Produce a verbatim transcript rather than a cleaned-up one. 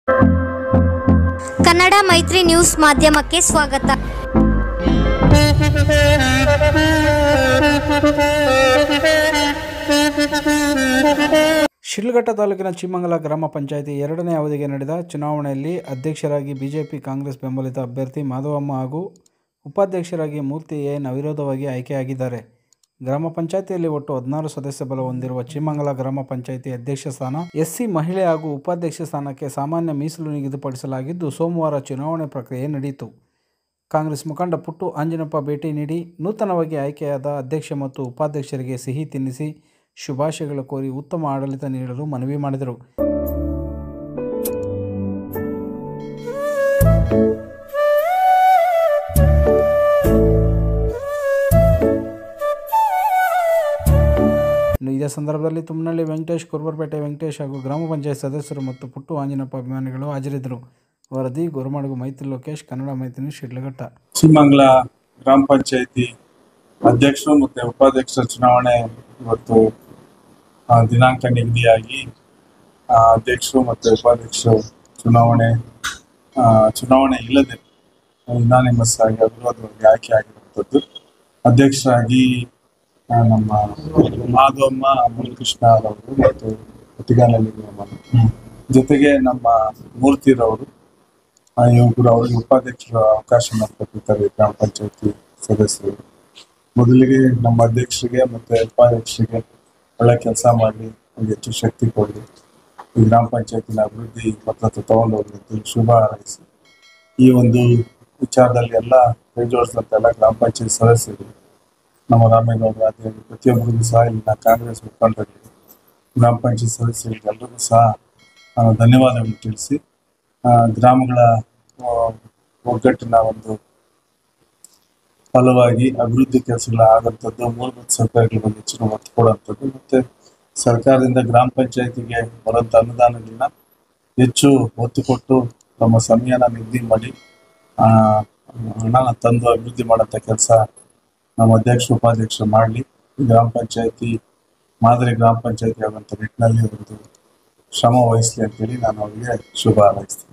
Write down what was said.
ಕನ್ನಡ ಮೈತ್ರಿ ನ್ಯೂಸ್ ಮಾಧ್ಯಮಕ್ಕೆ ಸ್ವಾಗತ. ಶಿಡ್ಲಘಟ್ಟ ತಾಲೂಕಿನ ಚಿಮ್ಮಂಗಲ ಗ್ರಾಮ ಪಂಚಾಯಿತಿ ಎರಡನೇ ಅವಧಿಗೆ ನಡೆದ ಚುನಾವಣೆಯಲ್ಲಿ ಅಧ್ಯಕ್ಷರಾಗಿ ಬಿಜೆಪಿ ಕಾಂಗ್ರೆಸ್ ಬೆಂಬಲಿತ ಅಭ್ಯರ್ಥಿ ಮಾಧವಮ್ಮ ಹಾಗೂ ಉಪಾಧ್ಯಕ್ಷರಾಗಿ ಮೂರ್ತಿ ಎನ್ ಅವಿರೋಧವಾಗಿ ಆಯ್ಕೆಯಾಗಿದ್ದಾರೆ. ಗ್ರಾಮ ಪಂಚಾಯಿತಿಯಲ್ಲಿ ಒಟ್ಟು ಹದಿನಾರು ಸದಸ್ಯ ಬಲ ಹೊಂದಿರುವ ಚಿಮ್ಮಂಗಲ ಗ್ರಾಮ ಪಂಚಾಯಿತಿ ಅಧ್ಯಕ್ಷ ಸ್ಥಾನ ಎಸ್ಸಿ ಮಹಿಳೆ ಹಾಗೂ ಉಪಾಧ್ಯಕ್ಷ ಸ್ಥಾನಕ್ಕೆ ಸಾಮಾನ್ಯ ಮೀಸಲು ನಿಗದಿಪಡಿಸಲಾಗಿದ್ದು, ಸೋಮವಾರ ಚುನಾವಣೆ ಪ್ರಕ್ರಿಯೆ ನಡೆಯಿತು. ಕಾಂಗ್ರೆಸ್ ಮುಖಂಡ ಪುಟ್ಟು ಆಂಜಿನಪ್ಪ ಭೇಟಿ ನೀಡಿ ನೂತನವಾಗಿ ಆಯ್ಕೆಯಾದ ಅಧ್ಯಕ್ಷ ಮತ್ತು ಉಪಾಧ್ಯಕ್ಷರಿಗೆ ಸಿಹಿ ತಿನ್ನಿಸಿ ಶುಭಾಶಯಗಳು ಕೋರಿ ಉತ್ತಮ ಆಡಳಿತ ನೀಡಲು ಮನವಿ ಮಾಡಿದರು. ಇದೇ ಸಂದರ್ಭದಲ್ಲಿ ತುಮ್ಮನಹಳ್ಳಿ ವೆಂಕಟೇಶ್, ಕುರುಬರಪೇಟೆ ವೆಂಕಟೇಶ್ ಹಾಗೂ ಗ್ರಾಮ ಪಂಚಾಯತ್ ಸದಸ್ಯರು ಮತ್ತು ಪುಟ್ಟು ಆಂಜಿನಪ್ಪ ಅಭಿಮಾನಿಗಳು ಹಾಜರಿದ್ದರು. ವರದಿ ಗೋರಮಾಡು ಮೈತ್ರಿ ಲೋಕೇಶ್, ಕನ್ನಡ ಮೈತ್ರಿ, ಶಿಡ್ಲಘಟ್ಟ. ಚಿಮ್ಮಂಗಲ ಗ್ರಾಮ ಪಂಚಾಯಿತಿ ಅಧ್ಯಕ್ಷರು ಮತ್ತು ಉಪಾಧ್ಯಕ್ಷರ ಚುನಾವಣೆ ಇವತ್ತು ದಿನಾಂಕ ನಿಗದಿಯಾಗಿ ಅಧ್ಯಕ್ಷರು ಮತ್ತು ಉಪಾಧ್ಯಕ್ಷರು ಚುನಾವಣೆ ಚುನಾವಣೆ ಇಲ್ಲದೆ ಯುನಾನಿಮಸ್ ಆಗಿ ಅವಿರೋಧವಾಗಿ ಆಯ್ಕೆ ಆಗಿರುವಂಥದ್ದು. ಅಧ್ಯಕ್ಷರಾಗಿ ನಮ್ಮ ಮಾಧವಮ್ಮ ಮುನಿಕೃಷ್ಣ ಅವರು ಮತ್ತು ಒಟ್ಟಿಗಾನಲ್ಲಿ ಜೊತೆಗೆ ನಮ್ಮ ಮೂರ್ತಿರವರು ಇವರು ಅವರಿಗೆ ಉಪಾಧ್ಯಕ್ಷರ ಅವಕಾಶ ಮಾಡಿಕೊಟ್ಟಿದ್ದಾರೆ ಗ್ರಾಮ ಪಂಚಾಯತಿ ಸದಸ್ಯರು. ಮೊದಲಿಗೆ ನಮ್ಮ ಅಧ್ಯಕ್ಷರಿಗೆ ಮತ್ತು ಉಪಾಧ್ಯಕ್ಷರಿಗೆ ಒಳ್ಳೆ ಕೆಲಸ ಮಾಡಿ ಒಂದು ಹೆಚ್ಚು ಶಕ್ತಿ ಕೊಡಿ, ಈ ಗ್ರಾಮ ಪಂಚಾಯತಿನ ಅಭಿವೃದ್ಧಿ ಮತ್ತೊಂದು ತಗೊಂಡು ಹೋಗಿ ಶುಭ ಹಾರೈಸಿ. ಈ ಒಂದು ವಿಚಾರದಲ್ಲಿ ಎಲ್ಲ ಕೈ ಜೋಡಿಸಿದಂಥ ಎಲ್ಲ ಗ್ರಾಮ ಪಂಚಾಯತ್ ಸದಸ್ಯರು, ನಮ್ಮ ರಾಮೇಗೌಡರು ಅದೇ ಪ್ರತಿಯೊಬ್ಬರಿಗೂ ಸಹ ಇಲ್ಲಿನ ಕಾಂಗ್ರೆಸ್ ಮುಖಂಡರಿಗೆ, ಗ್ರಾಮ ಪಂಚಾಯತ್ ಸದಸ್ಯರಿಗೆ ಎಲ್ಲರಿಗೂ ಸಹ ನಾನು ಧನ್ಯವಾದಗಳನ್ನು ತಿಳಿಸಿ, ಗ್ರಾಮಗಳ ಒಗ್ಗಟ್ಟಿನ ಒಂದು ಫಲವಾಗಿ ಅಭಿವೃದ್ಧಿ ಕೆಲಸಗಳ ಆದಂಥದ್ದು, ಮೂಲಭೂತ ಸೌಕರ್ಯಗಳ ಬಗ್ಗೆ ಹೆಚ್ಚಿನ ಒತ್ತು ಕೊಡುವಂಥದ್ದು ಮತ್ತು ಸರ್ಕಾರದಿಂದ ಗ್ರಾಮ ಪಂಚಾಯತಿಗೆ ಬರುವಂಥ ಅನುದಾನಗಳನ್ನ ಹೆಚ್ಚು ಒತ್ತು ಕೊಟ್ಟು ತಮ್ಮ ಸಮಯನ ನಿಗದಿ ಮಾಡಿ ಹಣನ ತಂದು ಅಭಿವೃದ್ಧಿ ಮಾಡೋಂಥ ಕೆಲಸ ನಮ್ಮ ಅಧ್ಯಕ್ಷ ಉಪಾಧ್ಯಕ್ಷರು ಮಾಡಲಿ. ಗ್ರಾಮ ಪಂಚಾಯತಿ ಮಾದರಿ ಗ್ರಾಮ ಪಂಚಾಯತಿ ಆಗುವಂಥ ನಿಟ್ಟಿನಲ್ಲಿ ಒಂದು ಶ್ರಮ ವಹಿಸಲಿ ಅಂತೇಳಿ ನಾನು ಅವರಿಗೆ ಶುಭ ಹಾರೈಸ್ತೀನಿ.